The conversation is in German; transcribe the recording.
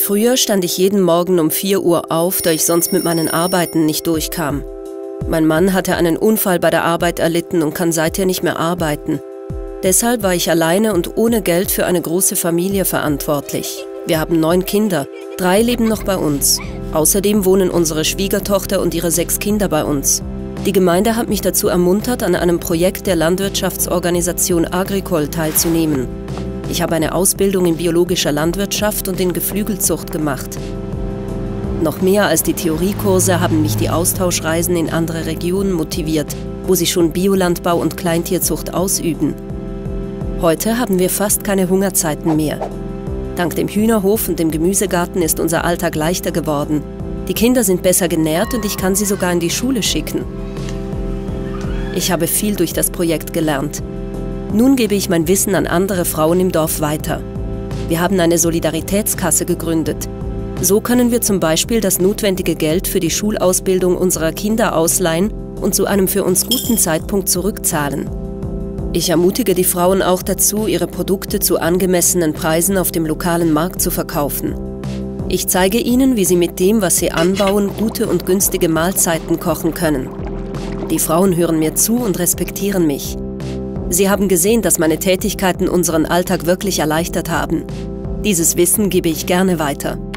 Früher stand ich jeden Morgen um 4 Uhr auf, da ich sonst mit meinen Arbeiten nicht durchkam. Mein Mann hatte einen Unfall bei der Arbeit erlitten und kann seither nicht mehr arbeiten. Deshalb war ich alleine und ohne Geld für eine große Familie verantwortlich. Wir haben 9 Kinder, 3 leben noch bei uns. Außerdem wohnen unsere Schwiegertochter und ihre 6 Kinder bei uns. Die Gemeinde hat mich dazu ermuntert, an einem Projekt der Landwirtschaftsorganisation Agricol teilzunehmen. Ich habe eine Ausbildung in biologischer Landwirtschaft und in Geflügelzucht gemacht. Noch mehr als die Theoriekurse haben mich die Austauschreisen in andere Regionen motiviert, wo sie schon Biolandbau und Kleintierzucht ausüben. Heute haben wir fast keine Hungerzeiten mehr. Dank dem Hühnerhof und dem Gemüsegarten ist unser Alltag leichter geworden. Die Kinder sind besser genährt und ich kann sie sogar in die Schule schicken. Ich habe viel durch das Projekt gelernt. Nun gebe ich mein Wissen an andere Frauen im Dorf weiter. Wir haben eine Solidaritätskasse gegründet. So können wir zum Beispiel das notwendige Geld für die Schulausbildung unserer Kinder ausleihen und zu einem für uns guten Zeitpunkt zurückzahlen. Ich ermutige die Frauen auch dazu, ihre Produkte zu angemessenen Preisen auf dem lokalen Markt zu verkaufen. Ich zeige ihnen, wie sie mit dem, was sie anbauen, gute und günstige Mahlzeiten kochen können. Die Frauen hören mir zu und respektieren mich. Sie haben gesehen, dass meine Tätigkeiten unseren Alltag wirklich erleichtert haben. Dieses Wissen gebe ich gerne weiter.